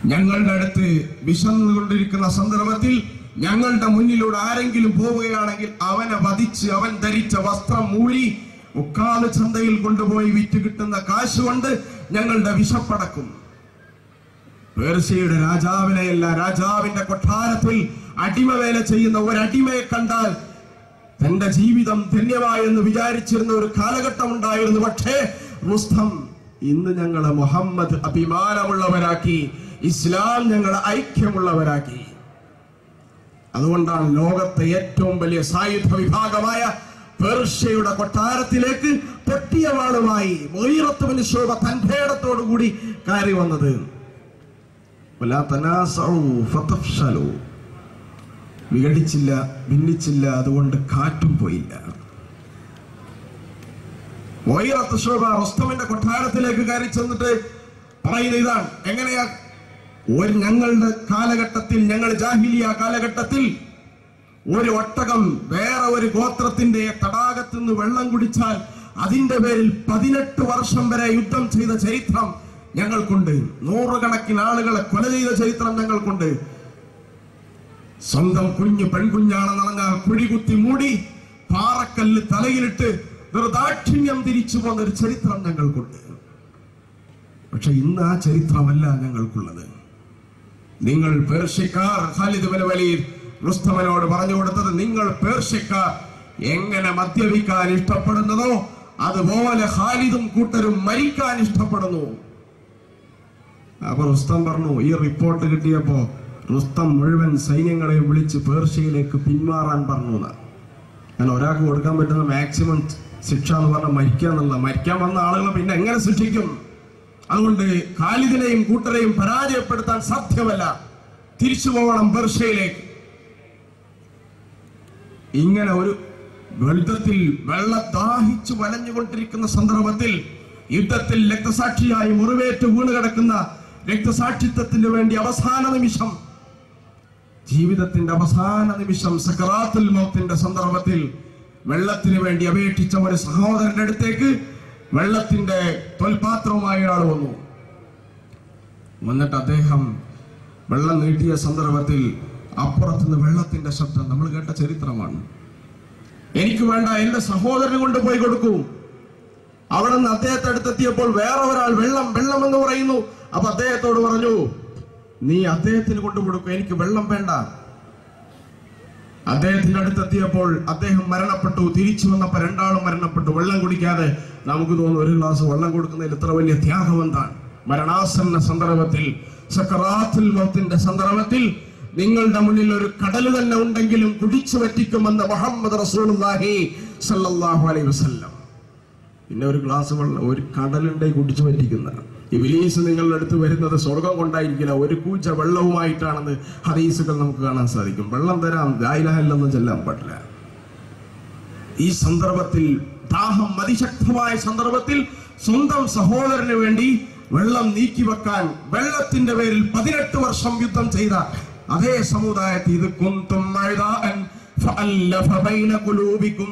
ഞങ്ങളുടെ അടുത്ത് വിശന്നുകൊണ്ടിരിക്കുന്ന സന്ദർഭത്തിൽ ഞങ്ങളുടെ മുന്നിലൂടെ ആരെങ്കിലും പോവുകയാണെങ്കിൽ അവനെ വധിച്ച് അവൻ ധരിച്ച വസ്ത്രം മൂടി മുക്കാല് ചന്തയിൽ കൊണ്ടുപോയി വിറ്റ് കിട്ടുന്ന കാശ് കൊണ്ട് ഞങ്ങളുടെ വിശപ്പടക്കും. പേർഷ്യയുടെ രാജാവിനെയല്ല, രാജാവിന്റെ കൊട്ടാരത്തിൽ അടിമവേല ചെയ്യുന്ന ഒരടിമയെ കണ്ടാൽ തന്റെ ജീവിതം ധന്യമായെന്ന് വിചാരിച്ചിരുന്ന ഒരു കാലഘട്ടം ഉണ്ടായിരുന്നു. പക്ഷേ റുസ്തം ഇന്ന് ഞങ്ങളെ മുഹമ്മദ് അഭിമാനമുള്ളവരാക്കി, ഇസ്ലാം ഞങ്ങളെ ഐക്യമുള്ളവരാക്കി. അതുകൊണ്ടാണ് ലോകത്തെ ഏറ്റവും വലിയ സായുധ വിഭാഗമായ പേർഷ്യയുടെ കൊട്ടാരത്തിലേക്ക് പൊട്ടിയ വാളുമായി മുഗീറത്ത് ബിൻ ശുഅബ തന്റെ ഇടത്തോടുകൂടി കയറി വന്നത്. വിഘടിച്ചില്ല, ഭിന്നിച്ചില്ല, അതുകൊണ്ട് കാറ്റും പോയില്ല. മുഗീറത്ത് ശുഅബ റുസ്തമിന്റെ കൊട്ടാരത്തിലേക്ക് കയറി ചെന്നിട്ട് പറയുന്നത് ഇതാണ്. എങ്ങനെയാ? ഞങ്ങളുടെ കാലഘട്ടത്തിൽ, ഞങ്ങൾ ജാഹിലിയ കാലഘട്ടത്തിൽ ഒരു ഒട്ടകം വേറെ ഒരു ഗോത്രത്തിന്റെ തടാകത്തിൽ നിന്ന് വെള്ളം കുടിച്ചാൽ അതിന്റെ പേരിൽ 18 വർഷം വരെ യുദ്ധം ചെയ്ത ചരിത്രം ഞങ്ങൾക്കുണ്ട്. 100 കണക്കിന് ആളുകളെ കൊല ചെയ്ത ചരിത്രം ഞങ്ങൾക്കുണ്ട്. സ്വന്തം കുഞ്ഞു പെൺകുഞ്ഞാണെന്നറിഞ്ഞാൽ കുഴികുത്തി മൂടി പാറക്കല്ല് തലയിലിട്ട് നിർദാക്ഷിണ്യം തിരിച്ചു പോകുന്നൊരു ചരിത്രം ഞങ്ങൾക്കുണ്ട്. പക്ഷെ ഇന്ന് ആ ചരിത്രമല്ല ഞങ്ങൾക്കുള്ളത്. നിങ്ങൾ പേർഷ്യക്കാർ, ഖാലിദ് ബിൻ വലീദ് റുസ്തമിനോട് പറഞ്ഞു കൊടുത്തത്, നിങ്ങൾ പേർഷ്യക്കാർ എങ്ങനെ മദ്യപിക്കാൻ ഇഷ്ടപ്പെടുന്നതോ അതുപോലെ ഖാലിദും കൂട്ടരും മരിക്കാൻ ഇഷ്ടപ്പെടുന്നു. അപ്പൊ റുസ്തം പറഞ്ഞു, ഈ റിപ്പോർട്ട് കിട്ടിയപ്പോ റുസ്തം മുഴുവൻ സൈന്യങ്ങളെയും വിളിച്ച് പേർഷ്യയിലേക്ക് പിന്മാറാൻ പറഞ്ഞു. കാരണം ഒരാൾക്ക് കൊടുക്കാൻ പറ്റുന്ന മാക്സിമം ശിക്ഷ എന്ന് പറഞ്ഞാൽ മരിക്കുക എന്നുള്ള. മരിക്കാൻ വന്ന ആളുകളെ പിന്നെ എങ്ങനെ ശിക്ഷിക്കും? അതുകൊണ്ട് ഖാലിദിനെയും കൂട്ടരെയും പരാജയപ്പെടുത്താൻ സാധ്യമല്ല, തിരിച്ചു പോകണം പേർഷ്യയിലേക്ക്. ഇങ്ങനെ ഒരു യുദ്ധത്തിൽ വെള്ളദാഹിച്ചു വലഞ്ഞുകൊണ്ടിരിക്കുന്ന സന്ദർഭത്തിൽ, യുദ്ധത്തിൽ രക്തസാക്ഷിയായി മുറിവേറ്റ് വീണ് കിടക്കുന്ന രക്തസാക്ഷിത്വത്തിന് വേണ്ടി അവസാന നിമിഷം, ജീവിതത്തിന്റെ അവസാന നിമിഷം, സക്കറാത്തുൽ മൗത്തിന്റെ സന്ദർഭത്തിൽ വെള്ളത്തിന് വേണ്ടി അപേക്ഷിച്ച ഒരു സഹോദരന്റെ അടുത്തേക്ക് വെള്ളത്തിന്റെ തോൽപാത്രവുമായി ഒരാൾ വന്നു. വന്നിട്ട് അദ്ദേഹം വെള്ളം നീട്ടിയ സന്ദർഭത്തിൽ അപ്പുറത്തുനിന്ന് വെള്ളത്തിന്റെ ശബ്ദം നമ്മൾ കേട്ട ചരിത്രമാണ്. എനിക്ക് വേണ്ട, എന്റെ സഹോദരന് കൊണ്ടുപോയി കൊടുക്കൂ. അവിടെ നിന്ന് അദ്ദേഹത്തെ അടുത്തെത്തിയപ്പോൾ വേറെ ഒരാൾ വെള്ളം വെള്ളം എന്ന് പറയുന്നു. അപ്പൊ അദ്ദേഹത്തോട് പറഞ്ഞു, നീ അദ്ദേഹത്തിന് കൊണ്ടുകൊടുക്കും, എനിക്ക് വെള്ളം വേണ്ട. അദ്ദേഹത്തിന്റെ അടുത്തെത്തിയപ്പോൾ അദ്ദേഹം മരണപ്പെട്ടു. തിരിച്ചു വന്നപ്പോ രണ്ടാളും മരണപ്പെട്ടു. വെള്ളം കുടിക്കാതെ. നമുക്ക് തോന്നുന്നു ഒരു ഗ്ലാസ് വെള്ളം കൊടുക്കുന്നതിൽ ഇത്ര വലിയ ത്യാഗം എന്താണ്? മരണാസന്ന സന്ദർഭത്തിൽ, സക്കറാത്തുൽ മൗത്തിന്റെ സന്ദർഭത്തിൽ നിങ്ങളുടെ മുന്നിൽ ഒരു കടൽ തന്നെ ഉണ്ടെങ്കിലും കുടിച്ചു പറ്റിക്കുമെന്ന് മുഹമ്മദ് റസൂലുള്ളാഹി സ്വല്ലല്ലാഹു അലൈഹി വസല്ലം. പിന്നെ ഒരു ഗ്ലാസ് വെള്ളം, ഒരു കടലുണ്ടെങ്കിൽ കുടിച്ചു പറ്റിക്കുന്ന ഇബ്ലീസ് നിങ്ങളുടെ അടുത്ത് വരുന്നത് സ്വർഗം കൊണ്ടായിരിക്കില്ല, ഒരു കൂച്ച വെള്ളവുമായിട്ടാണെന്ന് ഹദീസുകൾ നമുക്ക് കാണാൻ സാധിക്കും. വെള്ളം തരാം, ലാ ഇലാഹ ഇല്ലല്ലാഹ് ചൊല്ലാൻ പാടില്ല. ഈ സന്ദർഭത്തിൽ, ദാഹം അതിശക്തമായ സന്ദർഭത്തിൽ സ്വന്തം സഹോദരന് വേണ്ടി വെള്ളം നീക്കിവെക്കാൻ വെള്ളത്തിന്റെ പേരിൽ 18 വർഷം യുദ്ധം ചെയ്ത അതേ സമുദായത്തിൽ ഇത് കുന്തും ഫഅല്ലഫ ബൈന ഖുലൂബികും,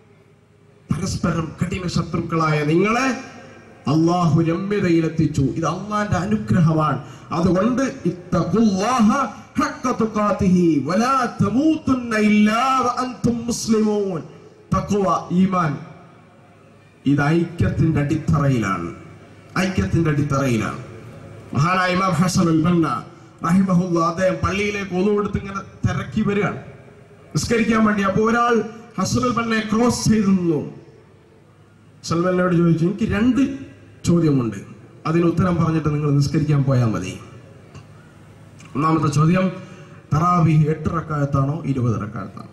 പരസ്പരം കഠിന ശത്രുക്കളായ നിങ്ങളെ അല്ലാഹു രമ്യതയിലെത്തിച്ചു. ഇത് അല്ലാഹുവിന്റെ അനുഗ്രഹമാണ്. അതുകൊണ്ട് ഇത്തഖുല്ലാഹ ഹഖ്ക തുഖാതിഹി വലാ തമൂതുന്ന ഇല്ലാ വഅൻതും മുസ്ലിമൂൻ. തഖ്വ, ഈമാൻ, ഇത് ഐക്യത്തിന്റെ അടിത്തറയിലാണ്. ഐക്യത്തിന്റെ അടിത്തറയിലാണ്. മഹാനായ ഇമാം ഹസനുൽ ബന്ന റഹിമഹുല്ലാ, അദ്ദേഹം പള്ളിയിലേക്ക് ഒന്നു കൊടുത്ത് ഇങ്ങനെ തിരക്കി വരികയാണ് നിസ്കരിക്കാൻ വേണ്ടി. അപ്പൊ ഒരാൾ ഹസനുൽ ബന്നയെ ക്രോസ് ചെയ്തു നിന്നു. സൽമാനോട് ചോദിച്ചു, എനിക്ക് 2 ചോദ്യമുണ്ട്, അതിന് ഉത്തരം പറഞ്ഞിട്ട് നിങ്ങൾ നിസ്കരിക്കാൻ പോയാൽ മതി. ഒന്നാമത്തെ ചോദ്യം, തറാവീഹ് 8 റക്അത്താണോ 20 റക്അത്താണോ?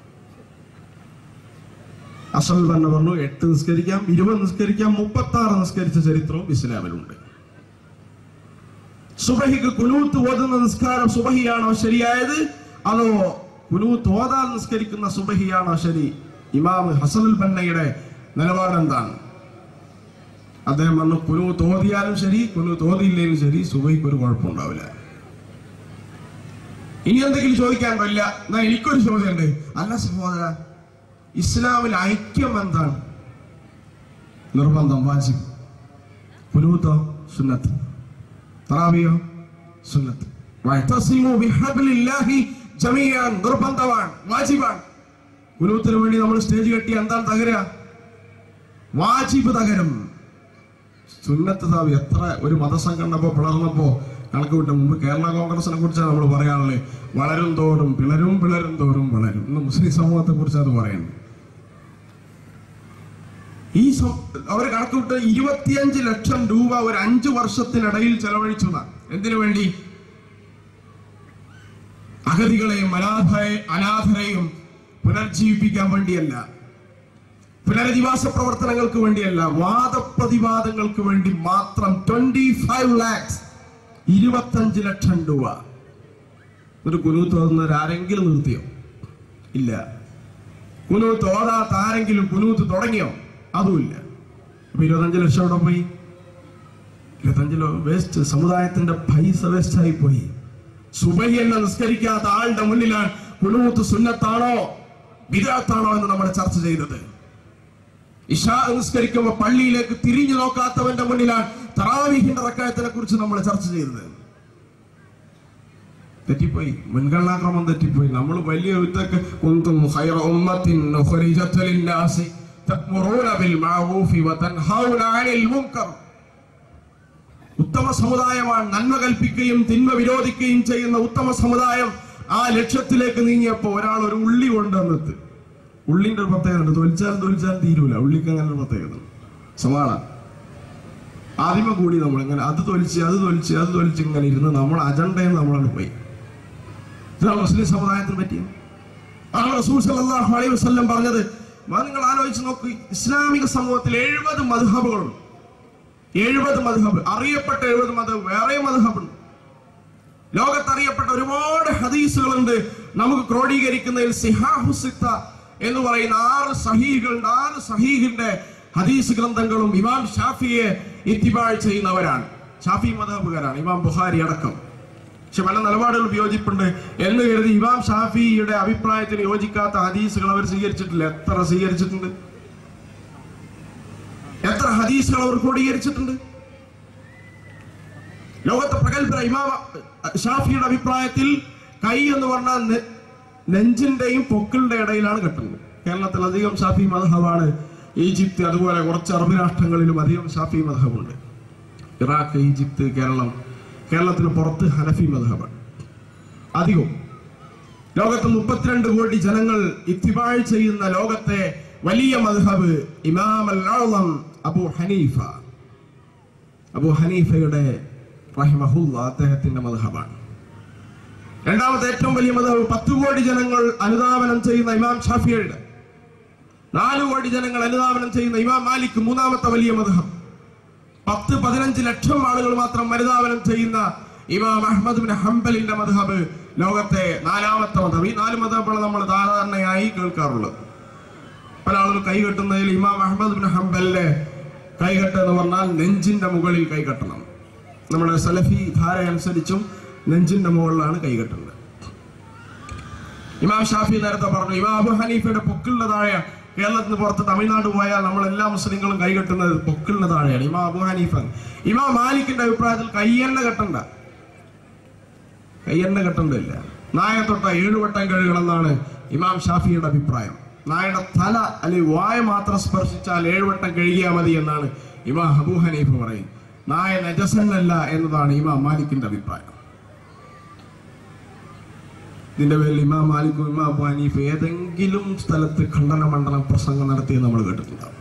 ഹസനുൽ ബന്ന പറഞ്ഞു 8 നിസ്കരിക്കാം, 20 നിസ്കരിക്കാം, 36 നിസ്കരിച്ച ചരിത്രവും ഇസ്ലാമിലുണ്ട്. സുബഹിക്ക് കുനൂത്ത് ഓതുന്ന നിസ്കാരം സുബഹിയാണോ ശരിയായത്, അതോ കുനൂത്ത് ഓതാൻ നിസ്കരിക്കുന്ന സുബഹിയാണോ ശരി? ഇമാം ഹസനുൽ ബന്നയുടെ നിലപാട് എന്താണ്? അദ്ദേഹം പറഞ്ഞു, കുനൂത്ത് ഓതിയാലും ശരി, കുനൂത്ത് ഓതിയില്ലേലും ശരി, സുബഹിക്ക് ഒരു കുഴപ്പമുണ്ടാവില്ല. ഇനി എന്തെങ്കിലും ചോദിക്കാൻ പറ്റില്ല. എന്നാ എനിക്കൊരു ചോദ്യമുണ്ട്. അല്ല സഹോദര, ഇസ്ലാമിൽ ഐക്യം എന്താണ്? നിർബന്ധം, വാജിബ്. കുനൂത്തോ സുന്നത്ത്, തറാവിയോ സുന്നത്ത്. വഅതസിമു ബിഹബ്ലില്ലാഹി ജമീഅൻ, നിർബന്ധമാണ്, വാജിബാണ്. കുനൂത്തിന് വേണ്ടി നമ്മൾ സ്റ്റേജ് കെട്ടി എന്താണ് തകരുക? വാജിബ് തകരും. സുന്നത്ത് സാബ് എത്ര ഒരു മതസംഘടന പിളർന്നപ്പോ കണക്ക് വിട്ട മുമ്പ് കേരള കോൺഗ്രസിനെ കുറിച്ചാണ് നമ്മൾ പറയാനുള്ളത്. വളരും തോറും പിളരും, പിളരും തോറും വളരും. ഇന്ന് മുസ്ലിം സമൂഹത്തെ കുറിച്ച് അത് പറയുന്നത്. അവർ കണക്ക് വിട്ട് 25 ലക്ഷം രൂപ ഒരു 5 വർഷത്തിനിടയിൽ ചെലവഴിച്ചു. എന്തിനു വേണ്ടി? അഗതികളെയും അനാഥരെയും പുനർജീവിപ്പിക്കാൻ വേണ്ടിയല്ല, പുനരധിവാസ പ്രവർത്തനങ്ങൾക്ക് വേണ്ടിയല്ല, വാദപ്രതിവാദങ്ങൾക്ക് വേണ്ടി മാത്രം 25 lakhs, 25 ലക്ഷം രൂപ. ഒരു കുനൂത്ത് ഓതുന്നവരാരെങ്കിലും നിർത്തിയോ? ഇല്ല. കുനൂത്ത് ഓതാത്ത ആരെങ്കിലും കുനൂത്ത് തുടങ്ങിയോ? അതുമില്ല. അപ്പൊ 25 ലക്ഷം എവിടെ പോയി? 25 വേസ്റ്റ്. സമുദായത്തിന്റെ പൈസ വേസ്റ്റ് ആയി പോയി. സുബഹി എന്നെ നിസ്കരിക്കാത്ത ആളുടെ മുന്നിലാണ് കുനൂത്ത് സുന്നത്താണോ ബിദ്അത്താണോ എന്ന് നമ്മൾ ചർച്ച ചെയ്തത്. ഇശാ നിസ്കരിക്കുമ്പോൾ പള്ളിയിലേക്ക് തിരിഞ്ഞു നോക്കാത്തവന്റെ മുന്നിലാണ് തറാവീഹിന്റെ റക്അത്തിനെ കുറിച്ച് നമ്മൾ ചർച്ച ചെയ്തത്. തെറ്റിപ്പോയി, മുൻഗണനാക്രമം തെറ്റിപ്പോയി. നമ്മൾ വലിയ ഇതൊക്കെ കുന്തും ഖൈറ ഉമ്മത്തിൻ ഉഖ്രിജത ലിന്നാസി തഅ്മുറൂന ബിൽ മഅറൂഫി വതൻഹൗന അനിൽ മുൻകർ. ഉത്തമ സമുദായമാണ്, നന്മ കൽപ്പിക്കുകയും തിന്മ വിരോധിക്കുകയും ചെയ്യുന്ന ഉത്തമ സമുദായം. ആ ലക്ഷ്യത്തിലേക്ക് നീങ്ങിയപ്പോ ഒരാൾ ഒരു ഉള്ളി കൊണ്ടുവന്നിട്ട്, ഉള്ളിന്റെ ഒരു പ്രത്യേകത, തൊലിച്ചാൽ തീരൂല. ഉള്ളിക്ക് അങ്ങനെ ഒരു പ്രത്യേകത സമാന. ആദ്യമേ കൂടി നമ്മൾ ഇങ്ങനെ അത് തൊലിച്ച് ഇങ്ങനെ ഇരുന്ന് നമ്മൾ അജണ്ടയിൽ നമ്മളാണ് പോയി. ഇതാണ് മുസ്ലിം സമുദായത്തിന് പറ്റിയത്. ആണ് റസൂൽ സല്ലല്ലാഹു അലൈഹി വസല്ലം പറഞ്ഞത്. നിങ്ങൾ ആലോചിച്ച് നോക്കൂ, ഇസ്ലാമിക സമൂഹത്തിൽ 70 മദ്ഹബുകളുണ്ട്. 70 മദ്ഹബ്, അറിയപ്പെട്ട 70 മദ്ഹബ്, വേറെ മദ്ഹബുണ്ട്. ലോകത്തറിയപ്പെട്ട ഒരുപാട് ഹദീസുകളുണ്ട്. നമുക്ക് ക്രോഡീകരിക്കുന്നതിൽ സിഹാഹു സിത്ത എന്ന് പറയുന്ന 6 സഹീഹുകളുണ്ട്. 6 സഹീഹിന്റെ ഹദീസ് ഗ്രന്ഥങ്ങളും ഇമാം ഷാഫിയെ ഇത്തിബാ ചെയ്യുന്നവരാണ്, ഷാഫി മദ്ഹബുകാരാണ്, ഇമാം ബുഖാരി അടക്കം. പക്ഷെ പല നിലപാടുകൾ വിയോജിപ്പുണ്ട് എന്ന് കരുതി ഇമാം ഷാഫിയുടെ അഭിപ്രായത്തിന് യോജിക്കാത്ത ഹദീസുകൾ അവർ സ്വീകരിച്ചിട്ടില്ല. എത്ര സ്വീകരിച്ചിട്ടുണ്ട്? എത്ര ഹദീസുകൾ അവർ ക്രോഡീകരിച്ചിട്ടുണ്ട്? ലോകത്തെ പ്രഗത്ഭ ഇമാം ഷാഫിയുടെ അഭിപ്രായത്തിൽ കൈ എന്ന് പറഞ്ഞാൽ നെഞ്ചിന്റെയും പൊക്കിളിന്റെ ഇടയിലാണ് കെട്ടുന്നത്. കേരളത്തിൽ അധികം ഷാഫി മദ്ഹബാണ്. ഈജിപ്ത് അതുപോലെ കുറച്ച് അറബ് രാഷ്ട്രങ്ങളിലും അധികം ഷാഫി മദ്ഹബുണ്ട്. ഇറാഖ്, ഈജിപ്ത്, കേരളത്തിന് പുറത്ത് ഹനഫി മദ്ഹബാണ് അധികം. ലോകത്ത് 32 കോടി ജനങ്ങൾ ഇത്തിബാ ചെയ്യുന്ന ലോകത്തെ വലിയ മദ്ഹബ് ഇമാം അൽ-അഅ്ളം അബൂ ഹനീഫയുടെ റഹിമഹുല്ലാ അദ്ദേഹത്തിന്റെ മദ്ഹബാണ്. രണ്ടാമത്തെ ഏറ്റവും വലിയ മദ്ഹബ് 10 കോടി ജനങ്ങൾ അനുധാവനം ചെയ്യുന്ന ഇമാം ഷാഫിയുടെ, 4 കോടി ജനങ്ങൾ അനുധാവനം ചെയ്യുന്ന ഇമാം മാലിക് മൂന്നാമത്തെ വലിയ മദ്ഹബ്, 10-15 ലക്ഷം ആളുകൾ മാത്രം അനുധാവനം ചെയ്യുന്ന ഇമാം അഹ്മദ് ബിൻ ഹംബലിന്റെ മദ്ഹബ് ലോകത്തെ 4ാമത്തെ മദ്ഹബ്. ഈ 4 മദ്ഹബുകൾ നമ്മൾ സാധാരണയായി കേൾക്കാറുള്ളത്. പല ആളുകൾ കൈകെട്ടുന്നതിൽ ഇമാം അഹ്മദ് ബിൻ ഹംബലിന്റെ കൈകെട്ട് എന്ന് പറഞ്ഞാൽ നെഞ്ചിന്റെ മുകളിൽ കൈകെട്ടണം. നമ്മുടെ സലഫി ധാര അനുസരിച്ചും നെഞ്ചിന്റെ മുകളിലാണ് കൈകെട്ടുന്നത്. ഇമാം ഷാഫി നേരത്തെ പറഞ്ഞു. ഇമാം അബൂ ഹനീഫയുടെ പൊക്കിളിന്റെ താഴെ. കേരളത്തിന് പുറത്ത് തമിഴ്നാട് പോയാൽ നമ്മൾ എല്ലാ മുസ്ലിങ്ങളും കൈകെട്ടുന്നത് പൊക്കിളിന്റെ താഴെയാണ്. ഇമാം അബൂ ഹനീഫ. ഇമാം മാലിക്കിന്റെ അഭിപ്രായത്തിൽ കയ്യെണ്ണ കെട്ടണ്ടില്ല. നായ തൊട്ട 7 വട്ടം കഴുകണമെന്നാണ് ഇമാം ഷാഫിയുടെ അഭിപ്രായം. നായയുടെ തല അല്ലെങ്കിൽ വായ മാത്രം സ്പർശിച്ചാൽ 7 വട്ടം കഴുകിയാൽ മതി എന്നാണ് ഇമാം അബൂ ഹനീഫ പറയും. നായ നജസന്നല്ല എന്നതാണ് ഇമാം മാലിക്കിന്റെ അഭിപ്രായം. ഇതിന്റെ പേരിൽ ഇമാം മാലിക്കും ഇമാം അബൂ ഹനീഫ ഏതെങ്കിലും സ്ഥലത്ത് ഖണ്ഡന പ്രസംഗം നടത്തിയെന്ന് നമ്മൾ കേട്ടിട്ടുണ്ടാവും.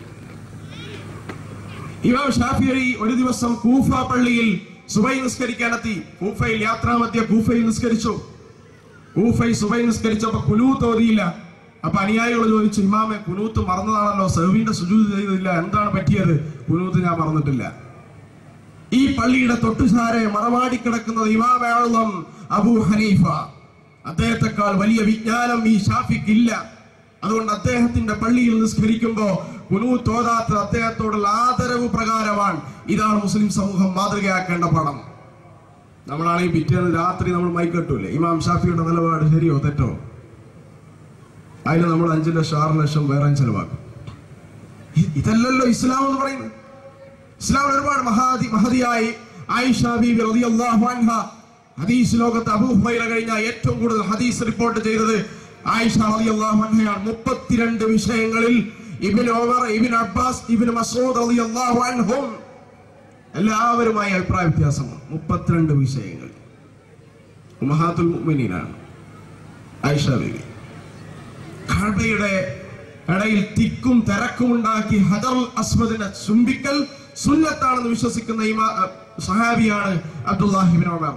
ഇമാം ഷാഫിഈ ഒരു ദിവസം കൂഫ പള്ളിയിൽ സുബൈ നിസ്കരിക്കാനെത്തി. കൂഫയിൽ യാത്രാമധ്യ കൂഫയിൽ നിസ്കരിച്ചു. കൂഫയിൽ സുബൈ നിസ്കരിച്ചപ്പോ കുനൂത്ത് ഓതിയില്ല. അപ്പൊ അനുയായികൾ ചോദിച്ചു, ഇമാമെ കുനൂത്ത് മറന്നതാണല്ലോ, സഹ്വിന്റെ സുജൂദ് ചെയ്തില്ല, എന്താണ് പറ്റിയത്? കുനൂത്ത് ഞാൻ മറന്നിട്ടില്ല. ഈ പള്ളിയുടെ തൊട്ടുചാരെ മറമാടി കിടക്കുന്നത് ഇമാം അൽ-അഅ്ളം അബൂ ഹനീഫ. അദ്ദേഹത്തെക്കാൾ വലിയ വിജ്ഞാനം ഈ ഷാഫിക്കില്ല. അതുകൊണ്ട് അദ്ദേഹത്തിന്റെ പള്ളിയിൽ നിസ്കരിക്കുമ്പോ കുനൂത്ത് ഓതാത്ത അദ്ദേഹത്തോടുള്ള ആദരവ് പ്രകാരമാണ്. ഇതാണ് മുസ്ലിം സമൂഹം മാതൃകയാക്കേണ്ട പടം. നമ്മളാണെങ്കിൽ പിറ്റേന്ന് രാത്രി നമ്മൾ മൈക്കെട്ടൂലേ? ഇമാം ഷാഫിയുടെ നിലപാട് ശരിയോ തെറ്റോ? അതിന് നമ്മൾ 5 ലക്ഷം 6 ലക്ഷം വേറെ ചെലവാക്കും. ഇതല്ലല്ലോ ഇസ്ലാം എന്ന് പറയുന്നത്. ഇസ്ലാമിൽ ഒരുപാട് മഹതിയായി ആയിഷ ബീബി റളിയല്ലാഹു അൻഹ ഹദീസ് ലോകത്ത് അബൂ ഹുറൈറ കഴിഞ്ഞ ഏറ്റവും കൂടുതൽ ഹദീസ് റിപ്പോർട്ട് ചെയ്തത് ആയിഷ റളിയല്ലാഹു അൻഹയാണ്. 32 വിഷയങ്ങളിൽ Ibn Umar, Ibn Abbas, Ibn Masud റളിയല്ലാഹു അൻഹും എല്ലാവരുമായി അഭിപ്രായ വ്യത്യാസമാണ്. 32 വിഷയങ്ങൾ. ഉമ്മഹാത്തുൽ മുഅ്മിനീനാണ് ആയിഷ ബീവി. കഅബയുടെ ഇടയിൽ തിക്കും തിരക്കും ഉണ്ടാക്കി ഹജറുൽ അസ്വദിനെ ചുംബിക്കൽ സുന്നത്താണെന്ന് വിശ്വസിക്കുന്ന സഹാബിയാണ് അബ്ദുല്ലാഹി ഇബ്നു ഉമർ.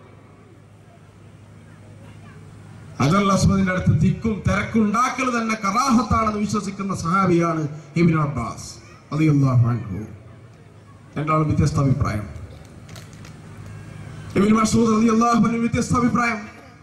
ഹജറുൽ അസ്വദിന്റെ അടുത്ത് തിക്കും തിരക്കും ഉണ്ടാക്കൽ തന്നെ കറാഹത്താണെന്ന് വിശ്വസിക്കുന്ന സഹാബിയാണ് ഇബ്നു അബ്ബാസ് റളിയല്ലാഹു അൻഹു. രണ്ടാളും വ്യത്യസ്ത അഭിപ്രായം. ഇബ്നു മസ്ഊദ് റളിയല്ലാഹു അൻഹു വ്യത്യസ്ത അഭിപ്രായം.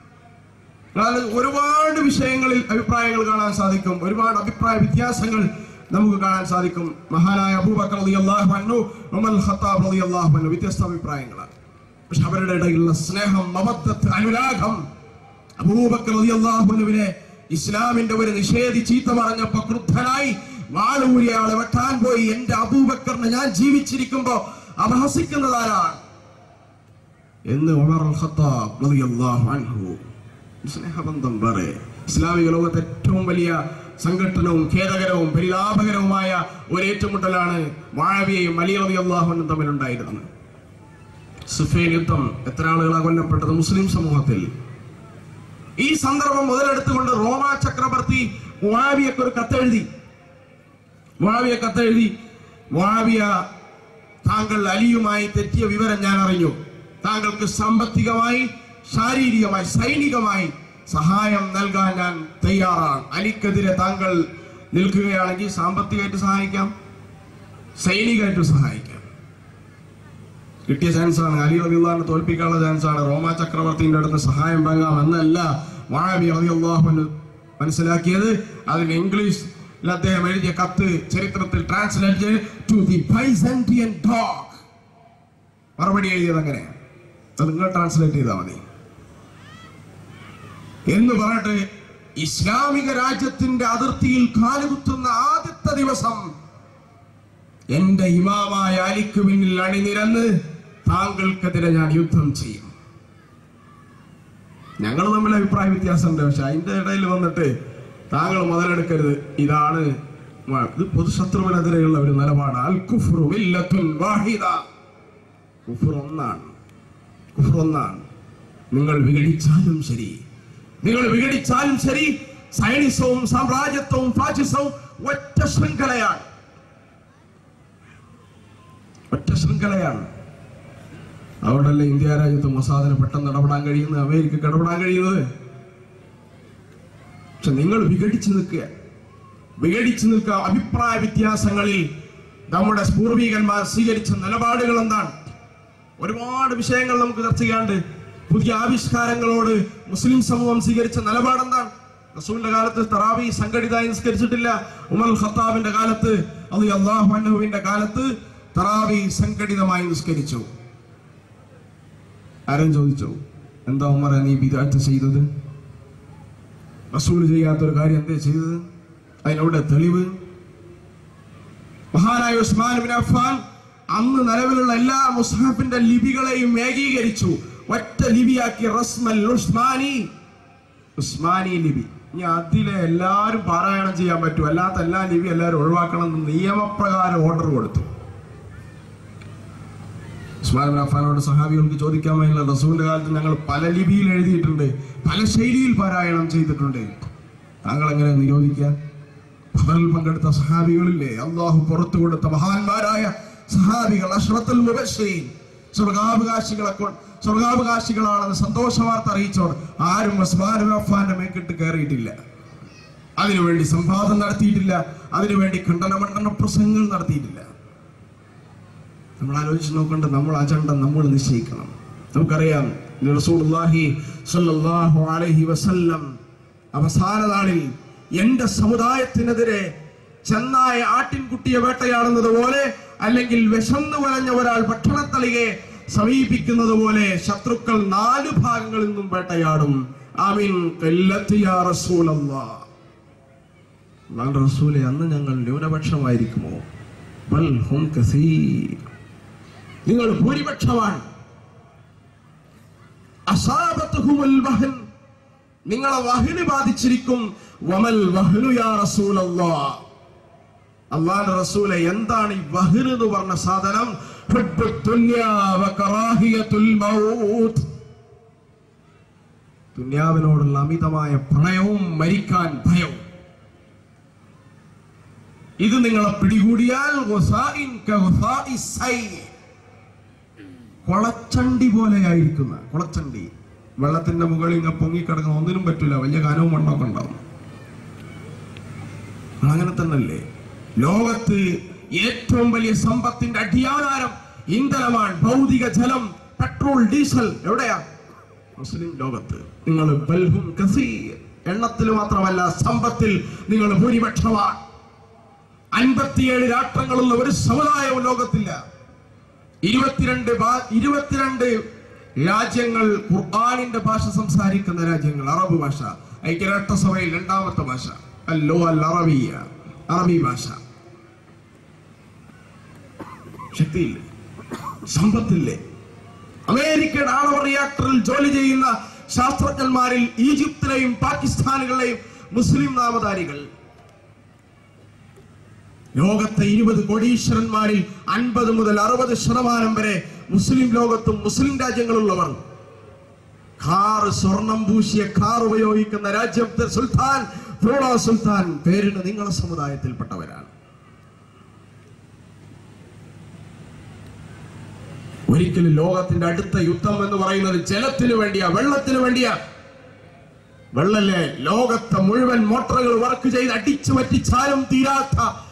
ഒരുപാട് വിഷയങ്ങളിൽ അഭിപ്രായങ്ങൾ കാണാൻ സാധിക്കും. ഒരുപാട് അഭിപ്രായ വ്യത്യാസങ്ങൾ നമുക്ക് കാണാൻ സാധിക്കും. മഹാനായ അബൂബക്കർ റളിയല്ലാഹു അൻഹു, ഉമർ ഖത്താബ് റളിയല്ലാഹു അൻഹു വ്യത്യസ്ത അഭിപ്രായങ്ങളാണ്. പക്ഷെ അവരുടെ ഇടയിലുള്ള സ്നേഹം, മവദ്ദത്ത്, അനുരാഗം. അബൂബക്കർ റളിയല്ലാഹു അൻഹുവിനെ ഇസ്ലാമിന്റെ ഒരു നിഷേധി ചീത്ത പറഞ്ഞപ്പോ ക്രുദ്ധനായി വാളൂരി ആളെ വെട്ടാൻ പോയി. എന്റെ അബൂബക്കറിനെ ഞാൻ ജീവിച്ചിരിക്കുമ്പോ അപഹസിക്കുന്നതാരാണ് എന്ന് ഉമർ ഖത്താബ് റളിയല്ലാഹു അൻഹു. സ്നേഹബന്ധം വേറെ. ഇസ്ലാമിക ലോകത്തെ ഏറ്റവും വലിയ സംഘട്ടനവും ഖേദകരവും പരിതാപകരവുമായ ഒരു ഏറ്റുമുട്ടലാണ് മുആവിയയും അലി റളിയല്ലാഹു അൻഹു തമ്മിലുണ്ടായിരുന്നത്. സിഫീൻ യുദ്ധം. എത്ര ആളുകളാണ് കൊല്ലപ്പെട്ടത് മുസ്ലിം സമൂഹത്തിൽ? ഈ സന്ദർഭം മുതലെടുത്തുകൊണ്ട് റോമ ചക്രവർത്തി മുആവിയക്ക് ഒരു കത്തെഴുതി. മുആവിയ, താങ്കൾ അലിയുമായി തെറ്റിയ വിവരം ഞാൻ അറിഞ്ഞു. താങ്കൾക്ക് സാമ്പത്തികമായി, ശാരീരികമായി, സൈനികമായി സഹായം നൽകാൻ ഞാൻ തയ്യാറാണ്. അലിക്കെതിരെ താങ്കൾ നിൽക്കുകയാണെങ്കിൽ സാമ്പത്തികമായിട്ട് സഹായിക്കാം, സൈനികമായിട്ട് സഹായിക്കാം. കിട്ടിയ ചാൻസാണ്. അലി റളിയല്ലാഹു അൻഹു തോൽപ്പിക്കാനുള്ള ചാൻസാണ്. റോമ ചക്രവർത്തിന്റെ അടുത്ത് സഹായം വാങ്ങാം എന്നല്ല മുആവിയ റളിയല്ലാഹു അൻഹു മനസ്സിലാക്കിയത്. അതിന് ഇംഗ്ലീഷിൽ അദ്ദേഹം എഴുതിയ കത്ത് ചരിത്രത്തിൽ translate to the Byzantine dog. മറുപടി എഴുതിയത് അങ്ങനെ. അത് നിങ്ങൾ ട്രാൻസ്ലേറ്റ് ചെയ്താൽ മതി എന്ന് പറഞ്ഞിട്ട് ഇസ്ലാമിക രാജ്യത്തിന്റെ അതിർത്തിയിൽ കാലുകുത്തുന്ന ആദ്യത്തെ ദിവസം എന്റെ ഇമാമായ അലിക്ക് പിന്നിൽ അണിനിരന്ന് താങ്കൾക്കെതിരെ ഞാൻ യുദ്ധം ചെയ്യും. ഞങ്ങൾ തമ്മിൽ അഭിപ്രായ വ്യത്യാസമുണ്ട്. പക്ഷെ അതിന്റെ ഇടയിൽ വന്നിട്ട് താങ്കൾ മുതലെടുക്കരുത്. ഇതാണ് ഇത് പൊതുശത്രുവിനെതിരെയുള്ള ഒരു നിലപാട്. അൽ കുഫ്റു മില്ലത്തുൻ വാഹിദ. കുഫ്ർ ഒന്നാണ്. നിങ്ങൾ വിഘടിച്ചാലും ശരി, സൈനിസവും സാമ്രാജ്യത്വവും ഫാഷിസവും ഒറ്റ ശൃംഖലയാണ്. അതുകൊണ്ടല്ലേ ഇന്ത്യ രാജ്യത്ത് മൊസാദിന് പെട്ടെന്ന് ഇടപെടാൻ കഴിയുന്നത്, അമേരിക്കക്ക് ഇടപെടാൻ കഴിയുന്നത്. പക്ഷെ നിങ്ങൾ വിഘടിച്ചു നിൽക്കുക. അഭിപ്രായ വ്യത്യാസങ്ങളിൽ നമ്മുടെ പൂർവികന്മാർ സ്വീകരിച്ച നിലപാടുകൾ എന്താണ്? ഒരുപാട് വിഷയങ്ങൾ നമുക്ക് ചർച്ച ചെയ്യാണ്ട്. പുതിയ ആവിഷ്കാരങ്ങളോട് മുസ്ലിം സമൂഹം സ്വീകരിച്ച നിലപാട് എന്താണ്? റസൂലിന്റെ കാലത്ത് തറാവി സംഘടിതമായി നിസ്കരിച്ചിട്ടില്ല. ഉമർ ഖത്താബിന്റെ കാലത്ത്, റളിയല്ലാഹു അൻഹുവിന്റെ കാലത്ത് തറാവി സംഘടിതമായി നിസ്കരിച്ചു. ആരും ചോദിച്ചു, എന്താ ഉമർ നീ ബിദ്അത്ത് ചെയ്തത്? റസൂൽ ചെയ്യാത്തൊരു കാര്യം എന്തേ ചെയ്തത്? അതിനവിടെ തെളിവ്? മഹാനായ ഉസ്മാൻ ഇബ്നു അഫ്ഫാൻ അന്ന് നിലവിലുള്ള എല്ലാ മുസ്ഹഫിന്റെ ലിപികളെയും ഏകീകരിച്ചു, ഒറ്റ ലിപിയാക്കി. റസ്മൽ ഉസ്മാനി ലിപി. ഇനി അതിലെ എല്ലാവരും പാരായണം ചെയ്യാൻ പറ്റും, അല്ലാത്ത എല്ലാ ലിപി എല്ലാവരും ഒഴിവാക്കണം എന്ന് നിയമപ്രകാരം ഓർഡർ കൊടുത്തു. ഉസ്മാൻ ഇബ്നു അഫ്ഫാനോട് സഹാബികൾക്ക് ചോദിക്കാമെന്നുള്ള, റസൂലിന്റെ കാലത്ത് ഞങ്ങൾ പല ലിപിയിൽ എഴുതിയിട്ടുണ്ട്, പല ശൈലിയിൽ പാരായണം ചെയ്തിട്ടുണ്ട്, താങ്കൾ എങ്ങനെ നിരോധിക്കാൻ? ബദറിൽ പങ്കെടുത്ത സഹാബികളില്ലേ, അള്ളാഹു പുറത്തു കൊടുത്ത മഹാന്മാരായ സഹാബികൾ, അഷ്റത്തുൽ മുബശ്ശിരീൻ, സ്വർഗാവകാശികളാണെന്ന് സന്തോഷ വാർത്ത അറിയിച്ചോർ ആരും ഉസ്മാൻ ഇബ്നു അഫ്ഫാന്റെ മേക്കിട്ട് കയറിയിട്ടില്ല. അതിനുവേണ്ടി സംവാദം നടത്തിയിട്ടില്ല, അതിനുവേണ്ടി ഖണ്ഡനമണ്ഡന പ്രസംഗങ്ങൾ നടത്തിയിട്ടില്ല. നമ്മൾ ആലോചിച്ച് നോക്കേണ്ട, നമ്മൾ അജണ്ട നമ്മൾ നിശ്ചയിക്കണം. നമുക്കറിയാം റസൂലുള്ളാഹി സ്വല്ലല്ലാഹു അലൈഹി വസല്ലം അവസാന നാളിൽ എന്റെ സമുദായത്തിനെതിരെ ചെന്നായ ആട്ടിൻകുട്ടിയെ വേട്ടയാടുന്നത് പോലെ, അല്ലെങ്കിൽ വിശന്നു വലഞ്ഞ ഒരാൾ ഭക്ഷണത്തളികയെ സമീപിക്കുന്നത് പോലെ ശത്രുക്കൾ 4 ഭാഗങ്ങളിൽ നിന്നും വേട്ടയാടും. ആമീൻ ഖല്ലത്തി യാ റസൂലല്ലാഹ്. റസൂലേ, അന്ന് ഞങ്ങൾ ന്യൂനപക്ഷമായിരിക്കുമോ? ബൽ ഹും കസീർ. നിങ്ങൾ ഭൂരിപക്ഷമാണ്. അസാബത്തുഹുൽ വഹൻ, നിങ്ങളെ വഹന് ബാധിച്ചിരിക്കും. വമൽ വഹ്നു യാ റസൂലല്ലാഹ്, അല്ലാഹുവിന്റെ റസൂലേ എന്താണ് ഈ വഹ്ൻ എന്ന് പറഞ്ഞ സാധനം? ഹുബ്ബുദ് ദുനിയാ വ കറാഹിയത്തുൽ മൗത്ത്, ദുനിയാവിനോടുള്ള അമിതമായ പ്രണയവും മരിക്കാൻ ഭയവും. ഇത് നിങ്ങളെ പിടികൂടിയാൽ കൊളച്ചണ്ടി പോലെയായിരിക്കുന്ന, കൊളച്ചണ്ടി വെള്ളത്തിന്റെ മുകളിൽ ഇങ്ങനെ പൊങ്ങിക്കിടക്കുന്ന, ഒന്നിനും പറ്റില്ല, വലിയ കാനവും മണ്ണൊക്കെ ഉണ്ടാവും. അങ്ങനെ തന്നെയല്ലേ ലോകത്ത് ഏറ്റവും വലിയ സമ്പത്തിന്റെ അടിയാധാരം ഇന്ധനമാണ്, ഭൗതിക ജലം, പെട്രോൾ, ഡീസൽ. എവിടെയാ? മുസ്ലിം ലോകത്ത്. നിങ്ങൾ ബൽഹും കസീർ, എണ്ണത്തിൽ മാത്രമല്ല സമ്പത്തിൽ നിങ്ങൾ ഭൂരിപക്ഷമാണ്. 57 രാഷ്ട്രങ്ങളുള്ള ഒരു സമുദായവും ലോകത്തില്ല. 22 രാജ്യങ്ങൾ ഖുർആനിന്റെ ഭാഷ സംസാരിക്കുന്ന രാജ്യങ്ങൾ, അറബ് ഭാഷ. ഐക്യരാഷ്ട്രസഭയിൽ 2ാമത്തെ ഭാഷ അറബി ഭാഷ. ശക്തിയില്ലേ? സമ്പത്തില്ലേ? അമേരിക്കയുടെ ആണവ റിയാക്ടറിൽ ജോലി ചെയ്യുന്ന ശാസ്ത്രജ്ഞന്മാരിൽ ഈജിപ്തിലെയും പാകിസ്ഥാനുകളെയും മുസ്ലിം നാമധാരികൾ. ലോകത്തെ 20 കോടീശ്വരന്മാരിൽ 50 മുതൽ 60% വരെ മുസ്ലിം ലോകത്തും മുസ്ലിം രാജ്യങ്ങളുള്ളവർ. സ്വർണം പൂശിയ കാർ ഉപയോഗിക്കുന്ന രാജ്യത്തെ സുൽത്താൻ, സുൽത്താൻ പേരിന് നിങ്ങളുടെ സമുദായത്തിൽപ്പെട്ടവരാണ്. ഒരിക്കലും ലോകത്തിന്റെ അടുത്ത യുദ്ധം എന്ന് പറയുന്നത് ജലത്തിന് വേണ്ടിയാ, വെള്ളത്തിന് വേണ്ടിയാ. വെള്ളല്ലേ ലോകത്തെ മുഴുവൻ മോട്ടോറുകൾ വർക്ക് ചെയ്ത് അടിച്ചു പറ്റിച്ചാലും തീരാത്ത